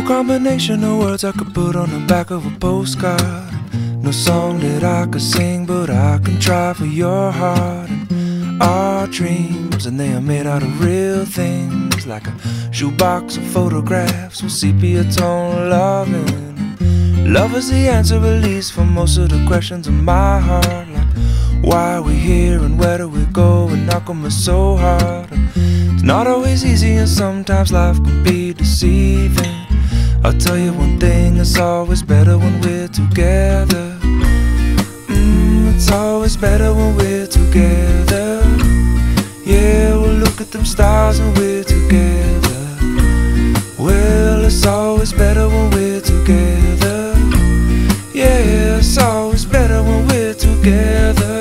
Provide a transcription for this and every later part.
combination of words I could put on the back of a postcard. No song that I could sing, but I can try for your heart. And our dreams, and they are made out of real things, like a shoebox of photographs with sepia tone loving. Love is the answer, at least, for most of the questions in my heart, like why are we here and where do we go, and how come it's so hard. And it's not always easy, and sometimes life can be deceiving. I'll tell you one thing, it's always better when we're together. It's always better when we're together. Yeah, we'll look at them stars and we're together. Well, it's always better when we're together. Yeah, it's always better when we're together.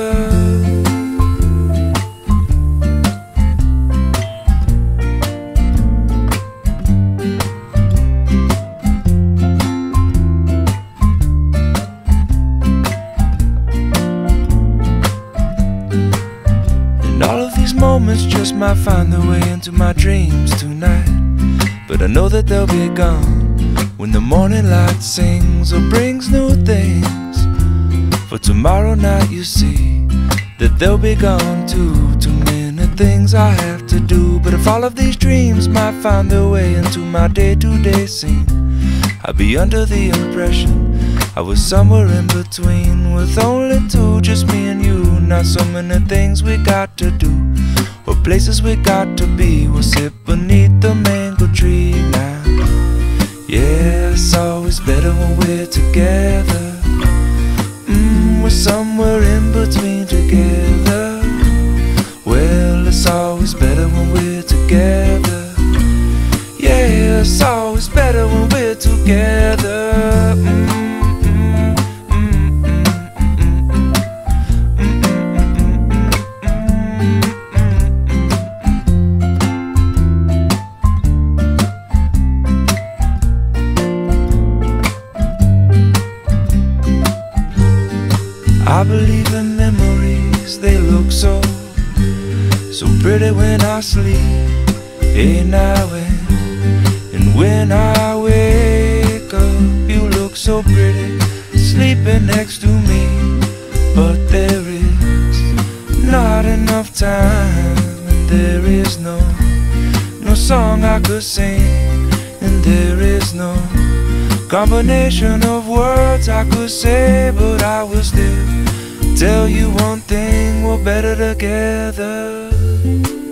All of these moments just might find their way into my dreams tonight, but I know that they'll be gone when the morning light sings or brings new things. For tomorrow night you see that they'll be gone too. Too many things I have to do, but if all of these dreams might find their way into my day-to-day scene, I'd be under the impression I was somewhere in between, with only two, just me and you. Not so many things we got to do, or places we got to be. We'll sit beneath the mango tree now. Yeah, it's always better when we're together. We're somewhere in between together. Well, it's always better when we're together. Yeah, it's always better when we're together. I believe in memories, they look so pretty when I sleep. Hey now and when I wake up, you look so pretty sleeping next to me. But there is not enough time, and there is no song I could sing, and there is no combination of words I could say, but I will still tell you one thing, we're better together.